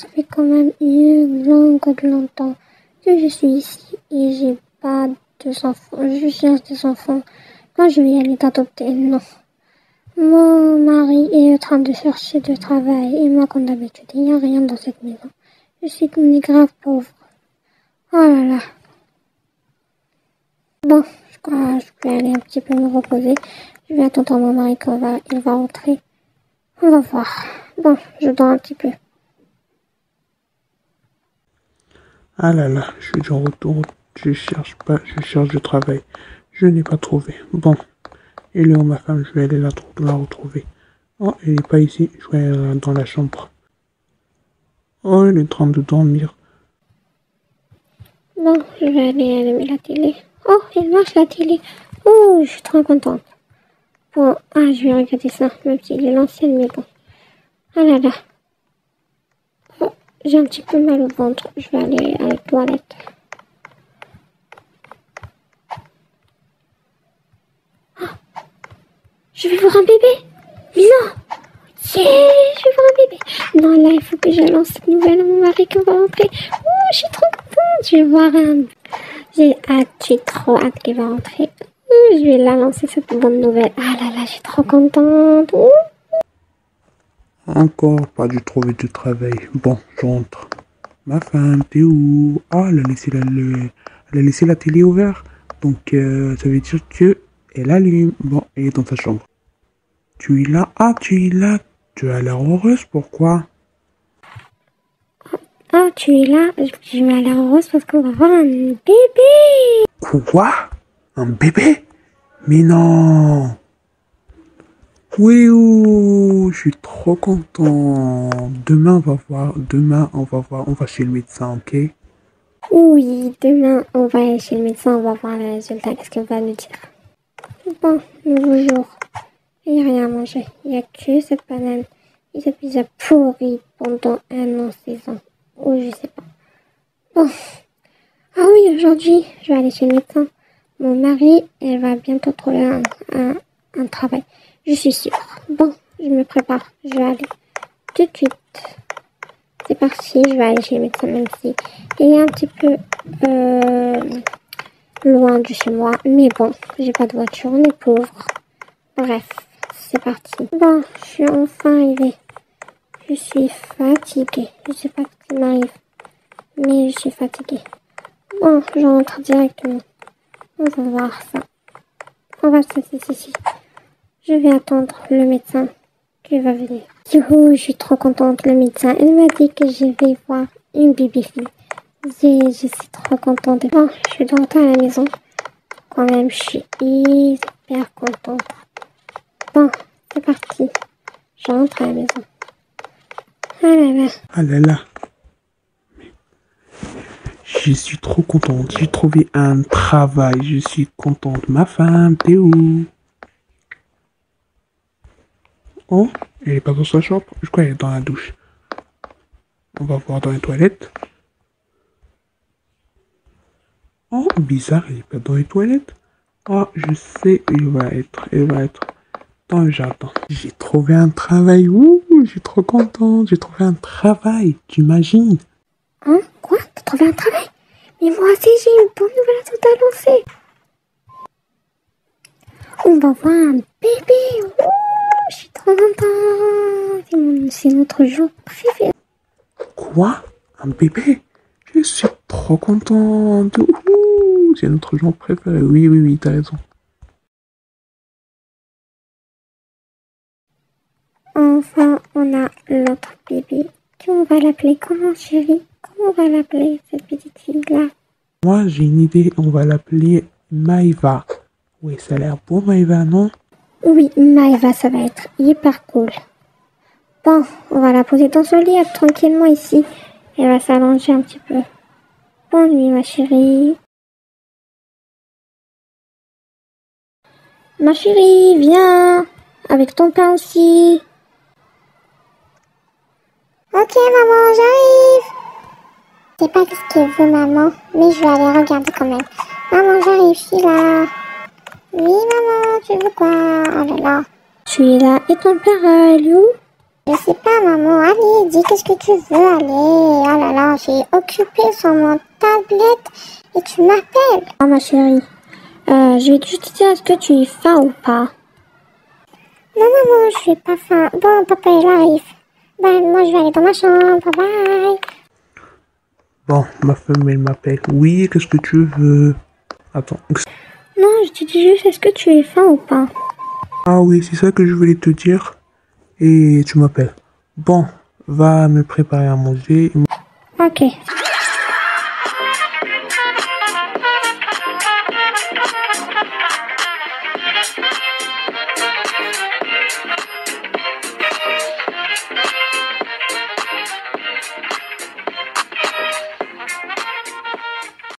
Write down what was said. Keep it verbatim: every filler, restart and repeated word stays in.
ça fait quand même une longue longtemps que je suis ici et j'ai pas de enfants. Je cherche des enfants. Quand je vais aller t'adopter, non. Mon mari est en train de chercher du travail et moi, comme d'habitude, il n'y a rien dans cette maison. Je suis devenue grave pauvre. Oh là là. Bon, je crois que je vais aller un petit peu me reposer. Je vais attendre mon mari quand va, il va rentrer. On va voir. Bon, je dors un petit peu. Ah là là, je suis de retour. Je cherche pas, je cherche du travail. Je n'ai pas trouvé. Bon, elle est où ma femme? Je vais aller la, la retrouver. Oh, elle n'est pas ici. Je vais aller dans la chambre. Oh, elle est en train de dormir. Bon, je vais aller allumer la télé. Oh, il marche la télé. Oh, je suis trop contente. Bon, ah, je vais regarder ça, même s'il est l'ancienne, mais bon. Ah là là. Oh, j'ai un petit peu mal au ventre. Je vais aller à la toilette. Oh, je vais voir un bébé. Mais non. Yeah, je vais voir un bébé. Non, là, il faut que je lance cette nouvelle à mon mari qui va rentrer. Oh, je suis trop contente. Je vais voir un... J'ai hâte, j'ai trop hâte qu'il va rentrer. Oh, je vais la lancer cette bonne nouvelle. Ah là là, je suis trop contente. Oh. Encore pas dû trouver du travail. Bon, je rentre. Ma femme, t'es où? Ah, elle a laissé la, le- elle a laissé la télé ouverte. Donc, euh, ça veut dire que elle allume. Bon, elle est dans sa chambre. Tu es là? Ah, tu es là. Tu as l'air heureuse, pourquoi? Oh, tu es là. Je vais aller heureuse parce qu'on va voir un bébé. Quoi? Un bébé? Mais non! Oui, oh, je suis trop content. Demain, on va voir. Demain, on va voir. On va chez le médecin, ok? Oui, demain, on va aller chez le médecin. On va voir le résultat. Qu'est-ce qu'il va nous dire? Bon, nouveau jour. Il n'y a rien à manger. Il n'y a que cette banane et cette pizza pourrie pendant un an, six ans. Ou je sais pas. Bon. Ah oui, aujourd'hui, je vais aller chez le médecin. Mon mari, elle va bientôt trouver un, un, un travail. Je suis sûre. Bon, je me prépare. Je vais aller tout de suite. C'est parti, je vais aller chez le médecin, même si il est un petit peu euh, loin de chez moi. Mais bon, j'ai pas de voiture, on est pauvre. Bref, c'est parti. Bon, je suis enfin arrivée. Je suis fatiguée. Je sais pas ce qui m'arrive, mais je suis fatiguée. Bon, je rentre directement. On va voir ça. On va se si, si, si. Je vais attendre le médecin qui va venir. Du coup, je suis trop contente. Le médecin, il m'a dit que je vais voir une bébé-fille. Je, je suis trop contente. Bon, je suis de retour à la maison. Quand même, je suis hyper contente. Bon, c'est parti. Je rentre à la maison. Ah là là. Ah là là. Je suis trop contente. J'ai trouvé un travail. Je suis contente. Ma femme, t'es où? Oh, elle est pas dans sa chambre. Je crois qu'elle est dans la douche. On va voir dans les toilettes. Oh, bizarre, elle est pas dans les toilettes. Oh, je sais, elle va être. Elle va être dans le jardin. J'ai trouvé un travail. Ouh, je suis trop contente. J'ai trouvé un travail. Tu imagines? Hein? Quoi? T'as trouvé un travail? Mais moi aussi, j'ai une bonne nouvelle à t'annoncer. On va voir un bébé. Ouh, je suis trop contente. C'est mon- C'est notre jour préféré. Quoi? Un bébé? Je suis trop contente. Ouh, c'est notre genre préféré. Oui, oui, oui, t'as raison. Enfin, on a l'autre bébé. On va l'appeler comment, chérie? Comment on va l'appeler, cette petite fille-là? Moi, j'ai une idée. On va l'appeler Maïva. Oui, ça a l'air beau, Maïva, non? Oui, Maëva, ça va être hyper cool. Bon, on va la poser dans son lit, euh, tranquillement ici. Elle va s'allonger un petit peu. Bonne nuit, ma chérie. Ma chérie, viens. Avec ton pain aussi. Ok, maman, j'arrive. Je sais pas ce qu'elle veut, maman, mais je vais aller regarder quand même. Maman, j'arrive, je suis là. Oui, maman, tu veux quoi? Oh là là. Tu es là. Et ton père, euh, il est où? Je sais pas, maman. Allez, dis qu'est-ce que tu veux. Allez, oh là là, j'ai occupé sur mon tablette et tu m'appelles. Ah, ma chérie, euh, je vais juste te dire, est-ce que tu es faim ou pas? Non, maman, je suis pas faim. Bon, papa, il arrive. Ben, moi, je vais aller dans ma chambre. Bye bye. Bon, ma femme, elle m'appelle. Oui, qu'est-ce que tu veux? Attends. Non, je te dis juste, est-ce que tu es faim ou pas? Ah oui, c'est ça que je voulais te dire. Et tu m'appelles. Bon, va me préparer à manger. Ok.